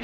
please.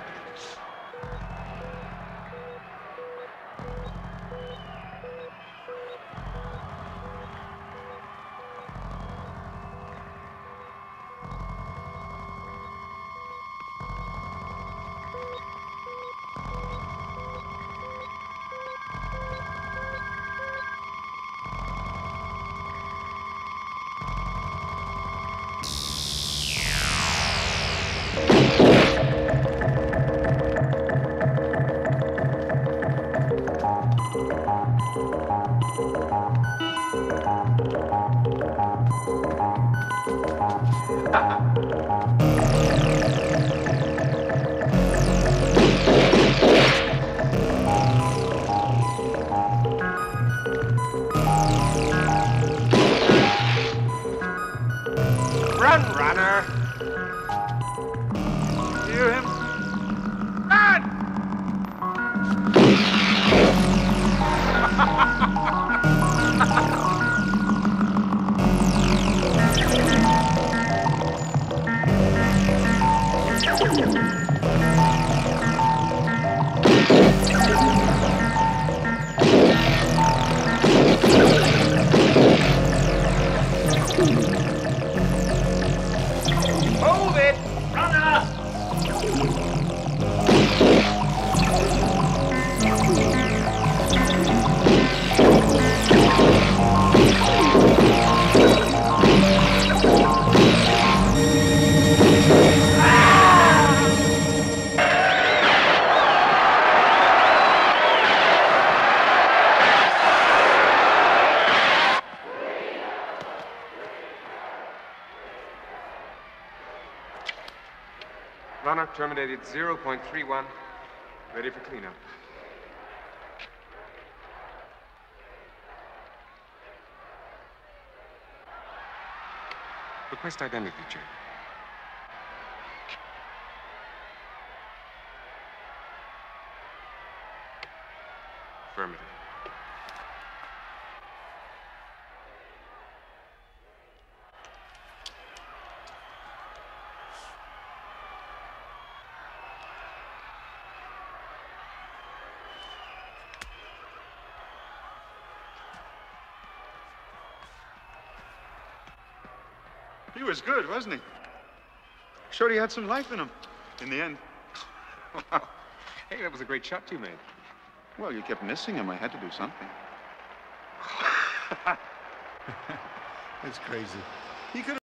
Run, runner! Hear him? Run! Hold it! Runner! Runner terminated 0.31. Ready for cleanup. Request identity check. Affirmative. He was good, wasn't he? Showed he had some life in him, in the end. Hey, that was a great shot you made. Well, you kept missing him. I had to do something. It's crazy. He could